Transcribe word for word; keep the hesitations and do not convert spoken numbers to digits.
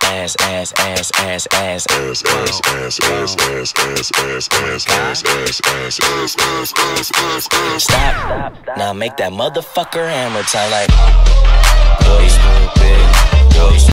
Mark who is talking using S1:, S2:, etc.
S1: ass, ass, ass, ass, ass, ass, ass, ass, ass, ass, ass, ass, ass, ass, ass, ass, ass, ass, ass, ass. Stop. Now make that motherfucker hammer time like boy stupid, boy.